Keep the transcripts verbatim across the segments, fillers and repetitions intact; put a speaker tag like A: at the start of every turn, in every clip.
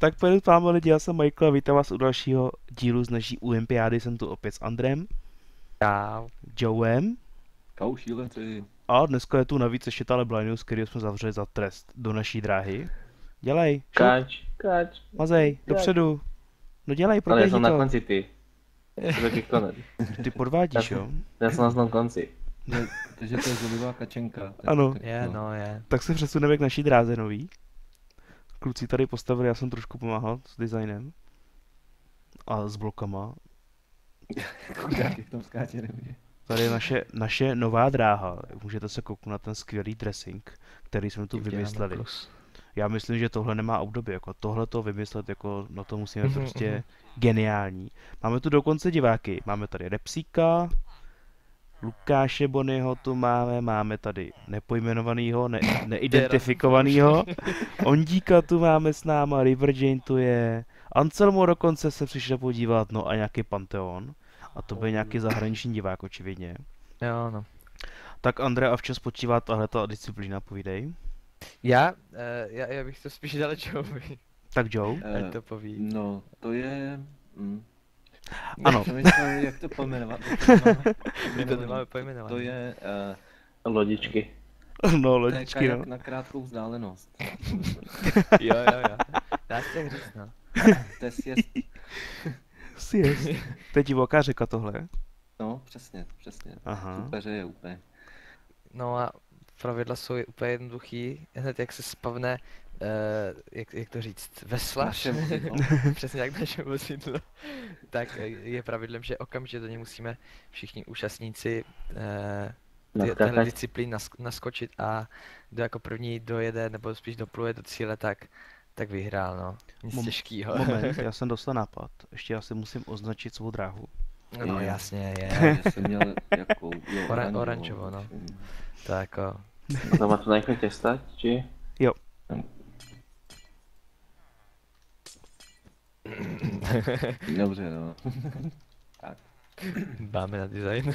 A: Tak pojďme s vámi lidi, já jsem Michael a vítám vás u dalšího dílu z naší Olympiády. Jsem tu opět s Andrem,
B: Čau.
A: Joem
C: Čau šílenci.
A: a dneska je tu navíc ještě tahle Blinus, který jsme zavřeli za trest do naší dráhy. Dělej, šup,
B: Kač, kač.
A: mazej, dopředu. No dělej,
B: Ale já
A: proběhni
B: jsem na
A: to.
B: konci ty. Já jsem taky konec.
A: Ty podvádíš, jo?
B: Já jsem na tom konci.
C: Je, takže to je zlobivá kačenka. Tak,
A: Ano.
C: tak,
D: Je, no je.
A: Tak se přesuneme k naší dráze nový. Kluci tady postavili, já jsem trošku pomáhal s designem. A s blokama.
C: Chudák, jak tam skáče nemě.
A: Tady je naše, naše nová dráha. Můžete se kouknout na ten skvělý dressing, který jsme tu vymysleli. Já myslím, že tohle nemá období, jako tohle to vymyslet, jako no to musíme
D: Mhm,
A: prostě
D: mhm.
A: geniální. Máme tu dokonce diváky, máme tady Repsíka, Lukáše Bonyho tu máme, máme tady nepojmenovanýho, ne, neidentifikovanýho, Ondíka tu máme s náma, River Jane tu je, Anselmo dokonce se přišel podívat, no a nějaký Panteon. A to byl nějaký zahraniční divák, očividně.
D: Jo, no.
A: Tak Andrea, a v čem spočívá tahle ta disciplína, povídej.
D: Já, uh, já, já bych to spíš dal Joevi,
A: Tak Joe?
D: ať to poví.
C: No, to je... Mm.
A: Ano.
C: Přemýšlel, jak to pojmenovat.
D: My to nemáme pojmenovat.
C: To je... Uh,
B: Lodičky.
A: No,
C: to je
A: lodičky, no.
C: kajak na krátkou vzdálenost.
D: Jo, jo, jo. Dá se tak říct, no.
C: To je sjezd.
A: Si jest. To je divoká řeka tohle.
C: No, přesně, přesně.
A: Aha.
C: Super, je úplně.
D: No a pravidla jsou úplně jednoduchý. Hned jak se spavne, uh, jak, jak to říct, vesla.
C: Naše vozidlo.
D: Přesně jak naše vozidlo. Tak eh, je pravidlem, že okamžitě do něj musíme všichni účastníci uh, ty, téhle
B: Naskákat.
D: disciplín nask- naskočit a kdo jako první dojede nebo spíš dopluje do cíle, tak, tak vyhrál, no. Nic
A: Mom-
D: těžkýho.
A: Moment, já jsem dostal nápad. Ještě já si musím označit svou dráhu.
D: No
C: Je.
D: jasně, je.
C: Já jsem měl jakou... Jo,
D: Oran- oranžovou, no.
C: Mm.
D: To jako...
B: To má to najkrát stať, či?
C: Dobře, no.
D: Máme na design.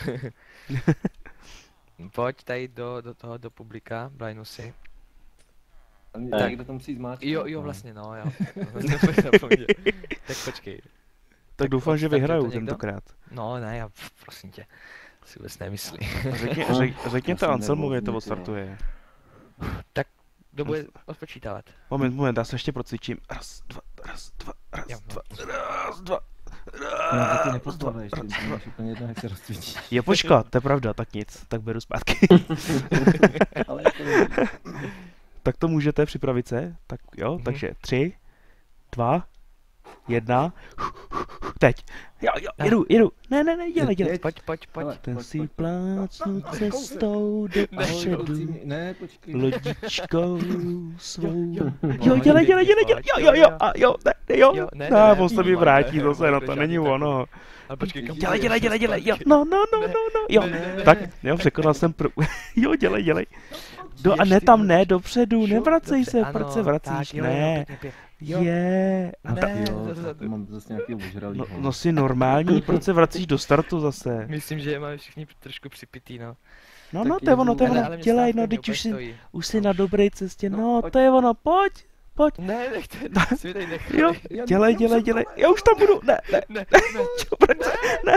D: Pojď tady do, do toho, do publika, Blinusy.
C: A mě-
B: Tak.
C: Někdo tam musí zmáčknout.
D: Jo, jo,
C: no.
D: vlastně, no, jo. Zapomněl. Tak počkej.
A: Tak doufám, že
D: odstartuje
A: vyhraju
D: to někdo?
A: tentokrát.
D: No, ne, já, pf, prosím tě. Si vůbec nemyslí.
A: Řekně, řek, řekněte
C: jsem
A: Anselmovi,
C: nervózní,
A: to
C: ty
A: odstartuje.
D: Kdo bude odpočítávat?
A: Moment, moment, já se ještě procvičím. Raz, dva, raz, dva, raz,
D: Jo,
A: dva, raz, dva,
C: No, a ty
A: raz,
C: nepostavuješ,
A: dva,
C: ty
A: raz, dva.
C: máš úplně jedno, jak se rozcvičíš.
A: Je počkat, to je pravda, tak nic, tak beru zpátky.
C: Ale jako nevím.
A: Tak to můžete připravit se, tak jo,
D: Mhm.
A: takže tři, dva, jedna, teď. Jo, jo, jedu, jedu, ne, ne, ne, dělej, dělej.
D: Pojď, pojď, pojď.
C: Hele,
A: Ten
C: pojď,
A: si
C: pojď, pojď.
A: plácnu cestou
C: Ahoj,
A: dopředu,
C: kluci, mě- Ne, počkej.
A: lodičkou svou.
C: Jo,
A: Jo, dělej, dělej, dělej, dělej, jo, jo, jo, a jo, ne, ne, jo,
D: Jo, ne,
A: ne,
D: ne,
A: on se mi
D: ne,
A: vrátí
D: ne,
A: zase,
D: ne,
A: no
D: ne,
A: to
D: žádný
A: není
D: takový.
A: ono.
D: Ale počkej, kam
A: Dělej,
D: jdeš?
A: dělej, dělej, dělej, jo,
D: Zpátky.
A: no, no, no,
D: Ne,
A: no, no, jo,
D: ne,
A: tak,
D: ne.
A: jo, překonal jsem prv, jo, dělej, dělej. Do, a
D: Jedeš
A: ne
D: ty
A: tam,
D: vole.
A: ne, dopředu,
D: Šup,
A: nevracej
D: dobře,
A: se, proč se
D: ano,
A: vracíš,
D: tak, jo, jo,
A: ne,
D: pěkně, pěkně. Jo.
A: je, a ta,
D: Ne,
C: Jo,
D: zase
C: tak
D: tu.
C: mám zase nějaký ožralý.
A: no, no jsi normální, proč se vracíš do startu zase?
D: Myslím, že je máme všichni trošku připitý, no.
A: No,
C: Tak
A: no, to je ono,
C: jedu.
A: to je
D: Ale,
A: ono,
D: ale mě
A: dělej,
D: stávka
A: no,
D: mě
A: teď
D: úplně
A: už jsi,
D: stojí.
A: už jsi
D: No.
A: na dobré cestě,
C: No,
A: no,
C: pojď.
A: to je ono, pojď, pojď,
D: Ne, nechte, si mi tady nechali.
A: jo, dělej, dělej, dělej, já už tam budu, ne, ne,
D: Ne, ne.
A: čo, proč se, ne,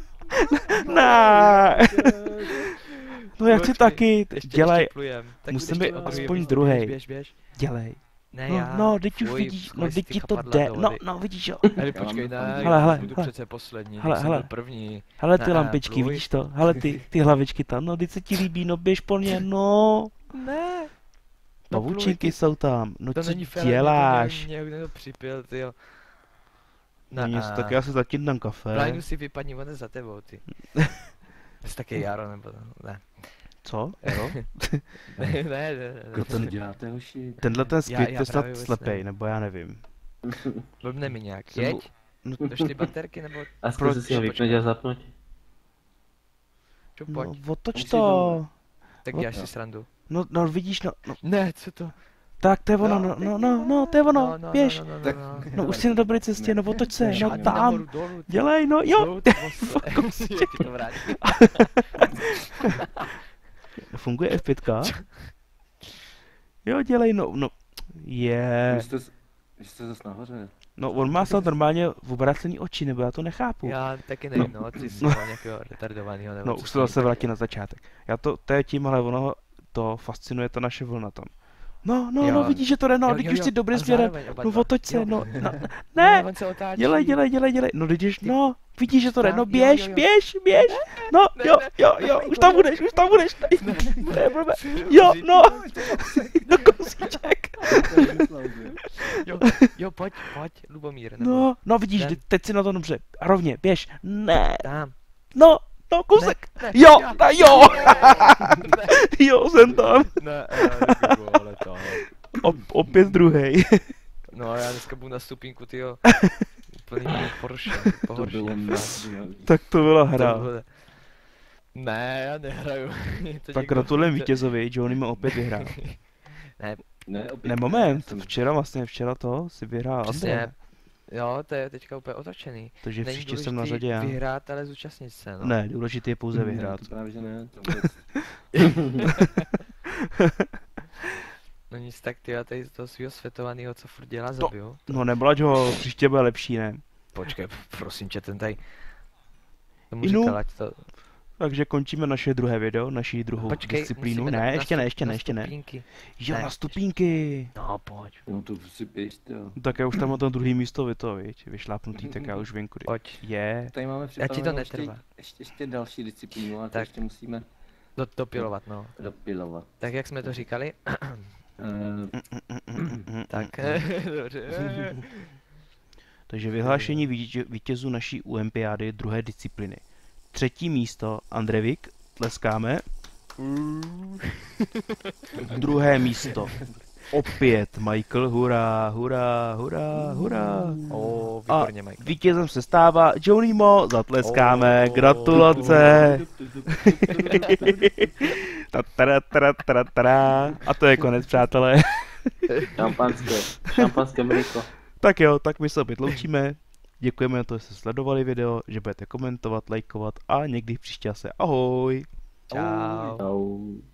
A: ne, no já chci
D: Počkej,
A: taky,
D: ještě-
A: dělej,
D: ještě plujem. Tak
A: musím
D: budeš
A: být
D: to
A: aspoň
D: druhý,
A: druhej.
D: Běž, běž,
A: dělej.
D: Ne,
A: No,
D: já.
A: no, teď už
D: fuj,
A: vidíš, no,
D: schoj
A: teď
D: ty
A: ti to
D: chapadla
A: jde,
D: do
A: no,
D: vody.
A: no, vidíš, jo.
D: Ale
C: Já
D: počkej,
C: mám
D: ne,
C: doufám,
A: Hele,
D: já
A: hele,
D: budu
A: hele.
D: přece poslední,
A: Hele,
D: hele,
A: hele.
D: jsem byl první.
A: Hele ty
D: Ne,
A: lampičky,
D: pluj.
A: vidíš to? Hele ty, ty hlavičky tam, no, teď se ti líbí, no, běž po ně, no.
D: Ne.
A: Pavučinky jsou tam, no
D: To
A: co
D: není fér,
A: děláš?
D: Mě někdo připil, ty jo.
A: No, něco, tak já si zatím dám kafe.
D: Blajnu si vypadni, on je za tebou, ty. Jsi taky Jaro, nebo ne.
A: Co? Jo?
D: Ne, ne, ne, ne.
C: Kdo to děláte, hoši?
A: Tenhle ten
D: Já-
A: skvět
D: já
A: je snad
D: právě vůbec
A: slepej,
D: nevím.
A: nebo já nevím.
D: Blbne mi nějak.
A: Jsem
D: Jeď,
A: No,
D: došly baterky, nebo
B: A
A: Proč?
B: skúsi si ho vypnúť a zapnúť.
D: čo,
A: no
D: pojď.
A: otoč
C: Musí
A: to.
D: Tak
A: no,
D: děláš
C: no.
D: si srandu.
A: No, no vidíš, no, no,
D: Ne, co to?
A: tak to je ono, no, no, no, no, to je ono, běž.
D: no, no,
C: Tak-
D: no, no.
A: No už jsi na dobré cestě, no otoč se, no
D: Žádný
A: tam.
D: nahoru, dolů, ty.
A: Dělej, no, jo.
D: Dolů, ty vole, musí, jak ti to vrátí.
A: Funguje F pět? Jo, dělej, no, no. Je.
C: Vy jste, s- Že jste zase nahoře.
A: No, on má snad normálně obrácený oči, nebo já to nechápu.
D: Já taky nevím, no, ty jsi mal nějakého retardovaného nebo
A: No,
D: co
A: už
D: s
A: se
D: ním,
A: zase
D: tak-
A: vrátí na začátek. Já to, to je tím, ale ono ho- to fascinuje ta naše vlna tam. No, no,
D: Jo.
A: no, vidíš, že to jde, no,
D: Jo,
A: teď
D: jo,
A: už
D: jo,
A: jsi dobrým
D: a
A: směrem.
D: zároveň oba
A: No,
D: dva.
A: otoč se,
D: Jo.
A: no, no,
D: Ne,
A: ne,
D: on se otáčí.
A: dělej, dělej, dělej, dělej. No, vidíš,
D: Ty-
A: no, vidíš, že to jde, no,
D: Správně, jo,
A: běž,
D: jo, jo.
A: běž, běž. No,
D: Ne,
A: jo,
D: ne,
A: jo,
D: ne,
A: jo,
D: ne,
A: už
D: ne,
A: tam
D: ne.
A: budeš, už tam budeš. To je blbé. Jo, no, no, kousíček.
D: Jo, jo, pojď, pojď, Lubomír. nebo
A: No, no, vidíš,
D: ten.
A: teď si na to dobře. A rovně, běž. Ne,
D: Tam.
A: no, no, kousek.
D: Ne,
A: Jo,
D: já-
A: ta jo,
D: Ne,
A: jo, jsem tam.
D: ne, eh, ty vole, to.
A: O, opět druhej.
D: No, já dneska budu na stupínku, tyjo. Úplný Porsche,
C: To
D: pohorší.
C: bylo
D: fakt.
C: neskvělý.
A: Tak to byla
D: To
A: hra.
D: bude- Ne, já nehraju. To
A: Tak
D: někdo-
A: gratulujem vítězovi, Johnny má opět vyhrál.
C: Ne, opět
A: Ne, moment,
C: jsem-
A: včera vlastně, včera to si vyhrál
D: Přesně.
A: Andrea.
D: Jo, to je teďka úplně otočený.
A: Takže
D: Není
A: příště jsem na
D: důležitý
A: řadě já.
D: vyhrát, ale zúčastnit se, no.
A: Ne, důležité je pouze
C: Ne,
A: vyhrát.
C: to právě, že ne. To vůbec.
D: No nic tak, ty, já tady z toho svého světovaného, co furt dělá,
A: To-
D: zabiju.
A: No neblať ho, příště bude lepší, ne?
D: Počkej, prosím tě, ten tady... Tomu
A: Inu.
D: říkal, ať to...
A: Takže končíme naše druhé video, naši druhou
D: Počkej,
A: disciplínu.
D: musíme
A: Ne,
D: na-
A: ještě
D: na
A: ne,
D: stup-
A: ještě ne,
D: na
A: ještě ne.
D: stupínky.
A: Jo,
D: Ne,
A: na stupínky.
D: No, pojď,
C: No to si běž, jo.
A: Tak já už tam mám to druhý místo, vy to, viď? Vyšlápnutý, tak já už vím, kudy.
D: pojď.
A: Je.
C: Tady máme
D: Já ti to
C: připravenou ještě,
D: netrvá.
C: ještě, ještě další disciplínu, a to
D: Tak.
C: ještě musíme
D: Do, dopilovat, no.
C: dopilovat.
D: Tak jak jsme to říkali,
C: Eh,
D: tak... Dobře.
A: Takže vyhlášení vítězů- vítězů naší olympiády druhé disciplíny. Třetí místo Andrevik, tleskáme. Druhé místo opět Michael, hurá, hurá, hurá, hurá.
D: O,
A: A
D: výborně, Mike.
A: vítězem se stává Johnny Mo, zatleskáme,
D: Oh.
A: gratulace. Tatara, tara, tara, tara. A to je konec, přátelé.
B: Šampanské, šampanské mlíko.
A: Tak jo, tak my se opět loučíme. Děkujeme za to, že jste sledovali video, že budete komentovat, lajkovat a někdy příště se ahoj.
D: Čau.
B: Čau.